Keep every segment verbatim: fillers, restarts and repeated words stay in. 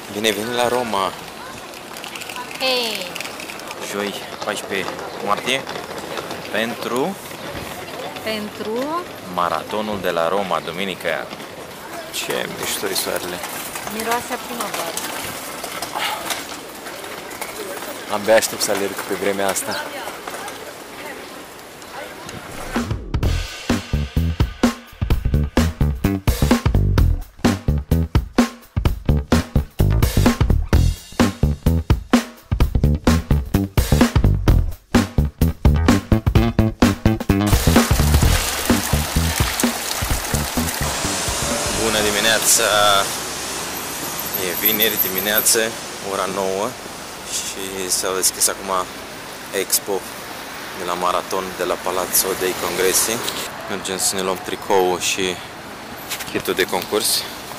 Bine venit la Roma! Hei! Joi, paisprezece martie, pentru Pentru maratonul de la Roma, duminică. Ce mișto-i soarele! miroase a primăvară. Abia aștept să alerg pe vremea asta. Bună dimineața! E vineri dimineață, ora nouă și s-a deschis acum Expo de la Maraton de la Palazzo dei Congressi. Mergem să ne luăm tricoul și kitul de concurs.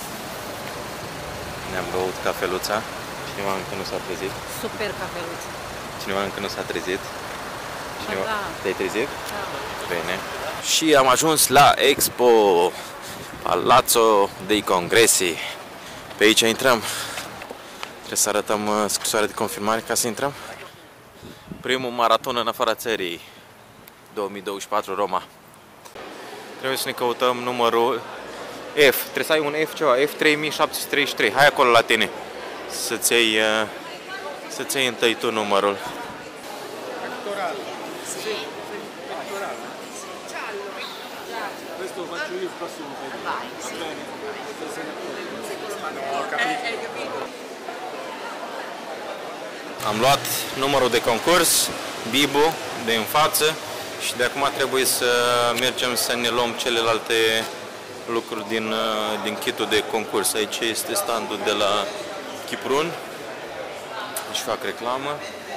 Ne-am băut cafeluța. Cineva încă nu s-a trezit. Super cafeluță. Cineva încă nu s-a trezit. Cineva... Da. Te-ai trezit? Da. Bine. Și am ajuns la Expo Palazzo dei Congressi. Pe aici intrăm. Trebuie să arătăm uh, scrisoarea de confirmare ca să intrăm. Primul maraton în afara țării, două mii douăzeci și patru, Roma. Trebuie să ne căutăm numărul F. Trebuie să ai un F ceva, F trei mii șapte sute treizeci și trei. Hai acolo la tine. Să-ți iei, uh, să-ți iei întâi tu numărul. Pectorale. Sì, pectorale. Questo lo faccio io il prossimo periodo. Vai, sì. Bene. Ho capito. Am luat numărul de concurs, Bibu, de în față, și de acum trebuie să mergem să ne luăm celelalte lucruri din, din kitul de concurs. Aici este standul de la Chiprun. Își fac reclamă.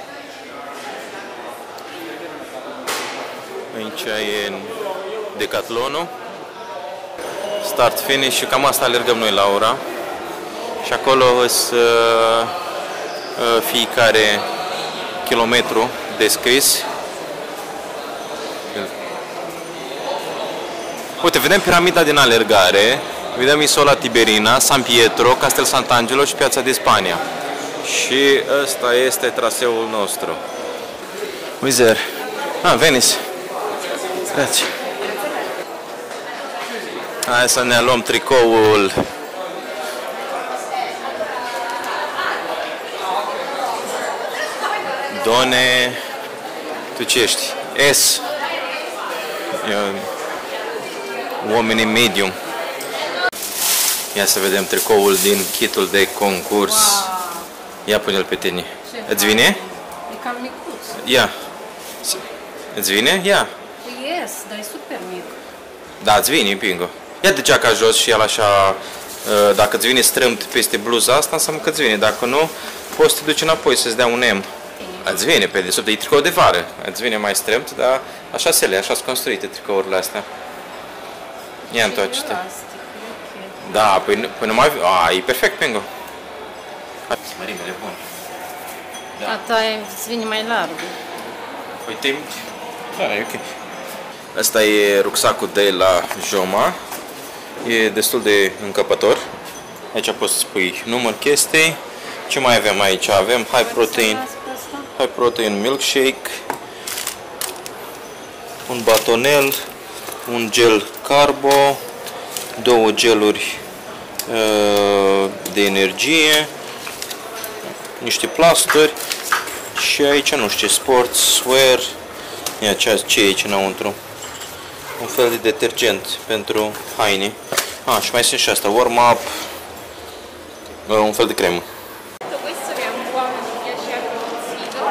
Aici e Decathlonul. Start, finish și cam asta alergăm noi la ora. Și acolo sunt uh, uh, fiecare kilometru descris. Uite, vedem piramida din alergare, vedem Isola Tiberina, San Pietro, Castel Sant'Angelo și Piața de Spania. Și ăsta este traseul nostru. Wizard. Ah, Venice. Grazie. Hai să ne luăm tricoul. Done, tu ce ești? S. Eu, oamenii medium. Ia să vedem tricoul din kitul de concurs. Wow. Ia pune-l pe tine. Ce Îți vine? E cam micuț. Ia. Îți vine? Ia. Yes, dar e super mic. Da, îți vine, pingo. Ia de geaca jos și el așa, dacă îți vine strâmt peste bluza asta, înseamnă că îți vine. Dacă nu, poți să te duci înapoi să-ți dea un M. Îți vine pe desubt, e tricou de vară. Îți vine mai strâmt, dar așa se le, așa sunt construite tricourile astea. Ia întoarce-te. Da, păi, păi nu mai... A, e perfect, pingo. Mărimele bun. Da. A ta îți vine mai larg. Păi te... Da, e ok. Asta e rucsacul de la Joma. E destul de încăpător. Aici poți să pui număr chestii. Ce mai avem aici? Avem high protein, high protein milkshake, un batonel, un gel carbo, două geluri uh, de energie, niște plasturi și aici nu știu ce, sportswear. Ia ce, ce e aici înăuntru? Un fel de detergent pentru haine. Ah, și mai sunt și asta, warm-up, un fel de cremă. Questo è un buon piacere consiglio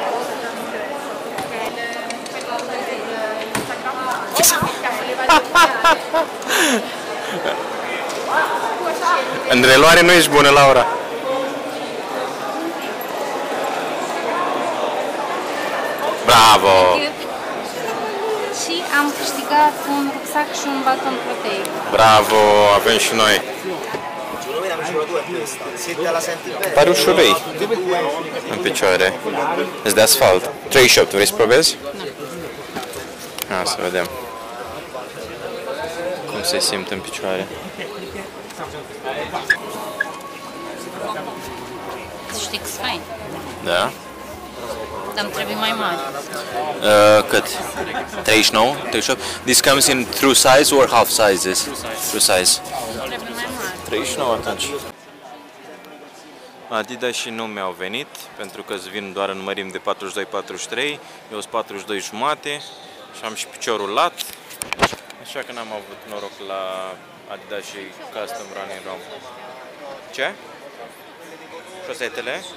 În reluare nu ești bună, Laura. Bravo! Și am câștigat un rucsac și un baton proteic. Bravo, avem și noi. Pare ușurei în picioare. Îți de asfalt. treizeci și opt, vrei să probezi? Nu. Hai să vedem cum se simt în picioare. X fain. Da? Dar îmi trebuie mai mare. Uh, cât? treizeci și nouă? treizeci și opt? This comes in true size or half sizes? True size. Trebuie mai mare. treizeci și nouă atunci. Adidas și nu mi-au venit, pentru că îți vin doar în mărimi de patruzeci și doi patruzeci și trei, eu sunt patruzeci și doi jumate și am și piciorul lat, așa că n-am avut noroc la Adidas și Custom Running Room. Ce? Șosetele?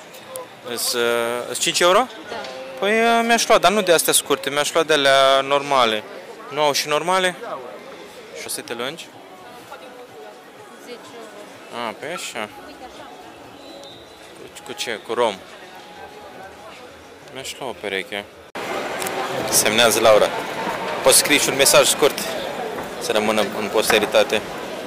Sunt cinci euro? Da. Păi mi-aș lua, dar nu de astea scurte, mi-aș lua de alea normale. Nu au și normale? Șosete lungi? zece euro. A, pe așa. Cu ce? Cu rom. Mi-aș lua o pereche. Semnează Laura. Poți scrie și un mesaj scurt să rămână în posteritate.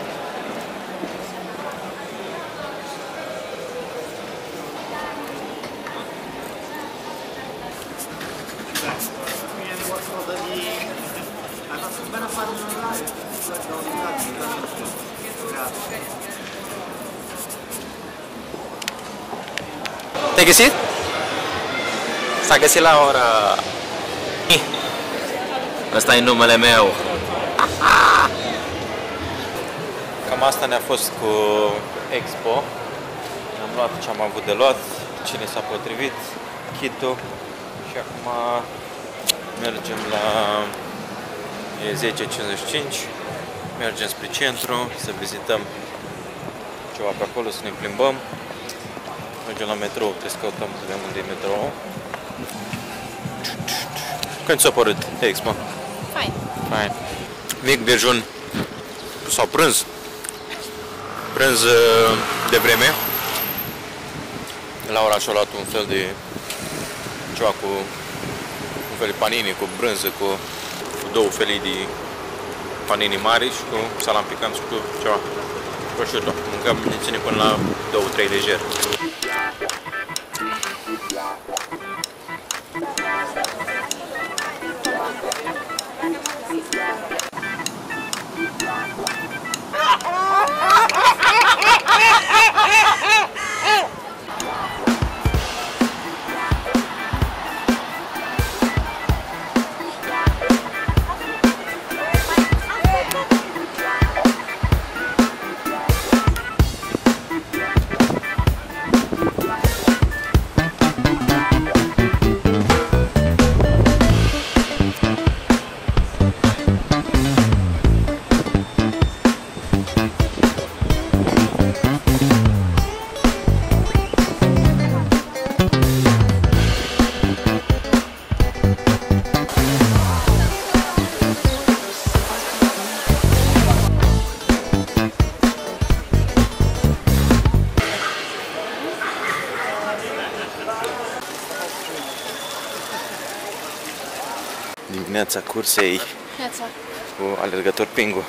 Te-ai găsit? S-a găsit la ora. Ăsta e numele meu. Cam asta ne-a fost cu Expo. Am luat ce am avut de luat, cine s-a potrivit, kit-ul. Și acum mergem la e zece cincizeci și cinci. Mergem spre centru să vizităm ceva pe acolo, să ne plimbăm. Mergem la metrou, trebuie să căutăm de unde e metrou. Când ți-a părut Expo? Fain. Fain. Mic dejun sau prânz. Prânz de vreme. Laura și-a luat un fel de ceva cu un fel de panini, cu brânză, cu, cu două felii de panini mari și cu salam picant și cu ceva prosciutto. Mâncăm, ne ține până la două trei lejer. Dimineața cursei Neața. cu alergător Pingu.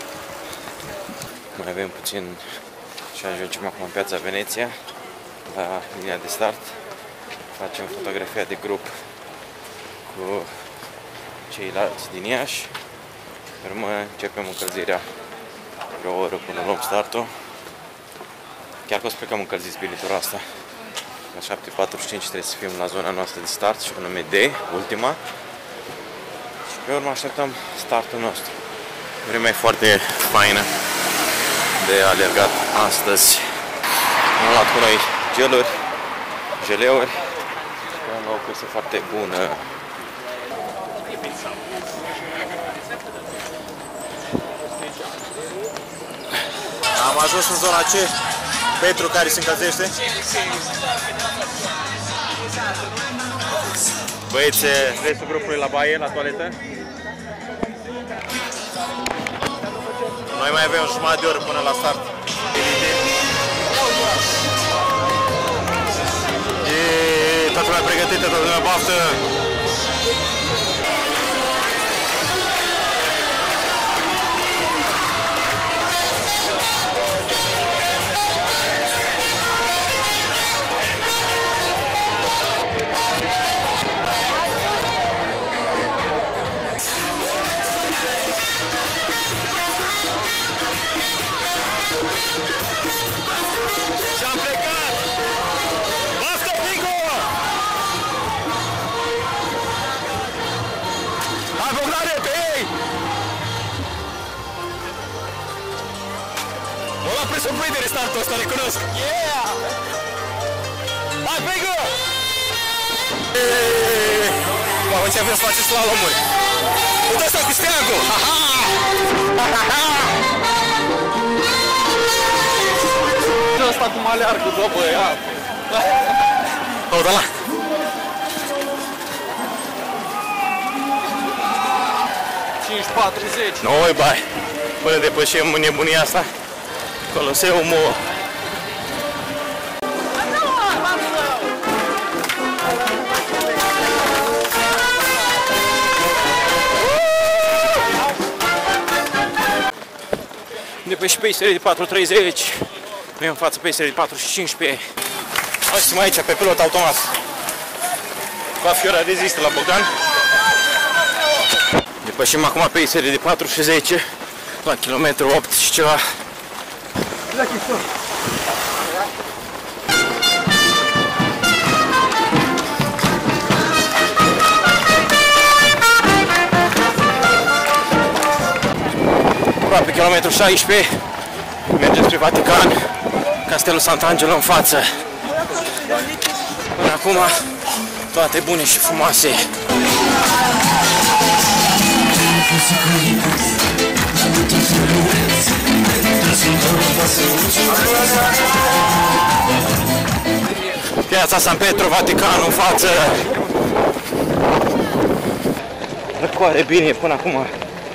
Mai avem puțin și ajungem acum în Piața Veneția, la linia de start. Facem fotografia de grup cu ceilalți din Iași. Pe urmă începem încălzirea vreo oră până luăm startul. Chiar că o să plecăm încălziți bine tura asta. La șapte patruzeci și cinci trebuie să fim la zona noastră de start și anume D, ultima. Și pe urmă așteptăm startul nostru. Vremea e foarte faină de alergat astăzi. Am luat cu noi geluri, geleuri. Sperăm la o cursă foarte bună. Am ajuns în zona C, Petru care se încălzește. Băieți, restul grupului la baie, la toaletă? Noi mai avem jumătate de oră până la start. E, toată lumea pregătită, toată lumea baftă! Și-am plecat! saltul ăsta, recunosc! Yeah! Hai, Pegu! Mamă, ce avem să face slalomuri! Uite asta cu steagul! Ce ăsta cum aleargă, bă, băiat? O, da la! cinci patruzeci. Noi, bai! Până depășim nebunia asta, Coloseumul. Depăși pacerii de patru treizeci. Avem în față pacerii de patru cincisprezece. Hai să mai aici, pe pilot automat. Va Fiora rezistă la Bogdan. Depășim acum pacerii de patru zece la kilometru opt și ceva. Aproape kilometru șaisprezece. Mergem spre Vatican. Castelul Sant'Angelo în față. Până acum toate bune și frumoase. Piața San Petru, Vaticanul în față. Răcoare bine până acum.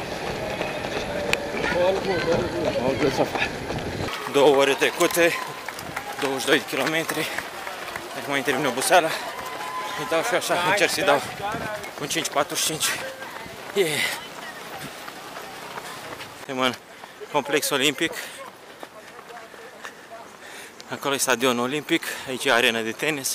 Două ore trecute, douăzeci și doi de kilometri. Acum mai termin oboseala. Îi dau și așa, încerc să-i dau cu cinci patruzeci și cinci. Yeah. Suntem în complex olimpic. Acolo e stadionul olimpic, aici e arena de tenis.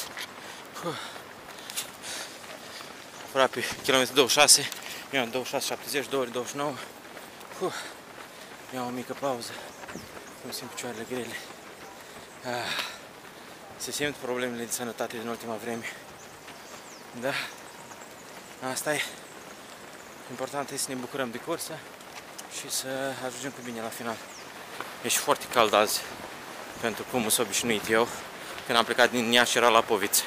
Aproape kilometru douăzeci și șase, eu am douăzeci și șase șaptezeci, două ori douăzeci și nouă. Iau o mică pauză. Îmi simt picioarele grele. Ah, se simt problemele de sănătate din ultima vreme. Da? Asta e. Important este să ne bucurăm de cursă și să ajungem cu bine la final. Ești foarte cald azi, pentru cum m-am obișnuit eu când am plecat din Iași și era la Povițe.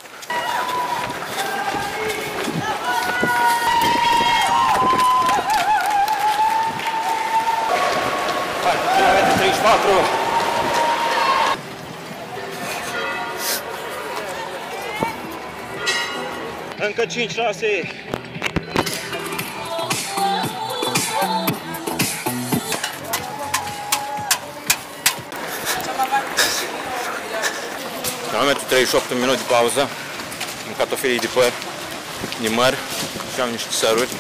treizeci și patru. Încă cinci șase. Kilometru treizeci și opt, un minut de pauză. Am mâncat o felie de păr, de măr și am niște săruri.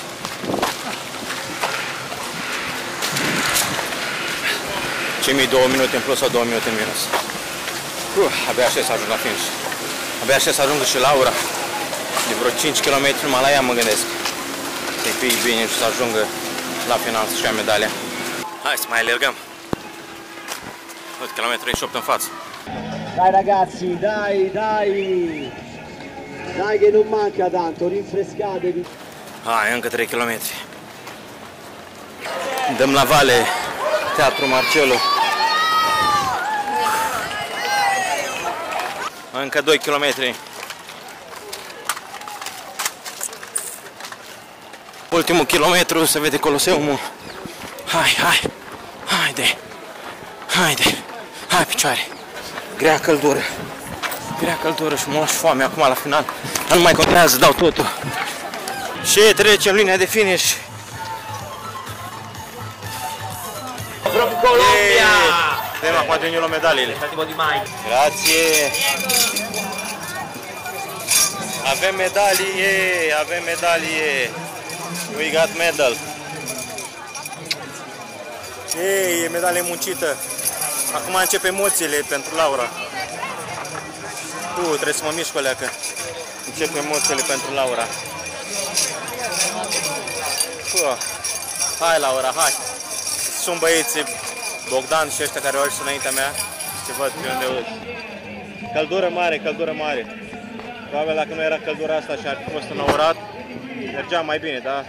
Cei mii două minute în plus sau două minute în minus. Uh, abia aștept să ajung la finish. Abia aștept să ajungă și Laura. De vreo cinci kilometri numai la ea mă gândesc. Să-i fie bine și să ajungă la final să-și ia medalia. Hai să mai alergăm. Uite, kilometru treizeci și opt în față. Dai ragazzi, dai, dai! Dai che non manca tanto, rinfrescatevi. Hai, încă trei kilometri. Dăm la vale, Teatru Marcello. Încă doi kilometri. Ultimul kilometru, se vede Coloseumul. Hai, hai, haide, haide, hai picioare. Grea căldură, grea căldură și mă lași foame acum la final. Nu mai contează, dau totul. Și trecem linia de finish. From Colombia! Vedem acum de unul medaliile. Grazie! Avem medalie, avem medalie. We got medal. Ei, e medalie muncită. Acum încep emoțiile pentru Laura. Tu, trebuie să mă mișc o leacă. Încep emoțiile pentru Laura. Puh. Hai, Laura, hai! Sunt băieții Bogdan și ăștia care au ajuns înaintea mea. Se văd pe unde urc. Căldură mare, căldură mare. Probabil dacă nu era căldura asta și ar fi fost înaurat, mergeam mai bine, dar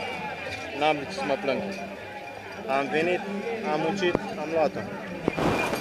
n-am vrut să mă plâng. Am venit, am muncit, am luat-o.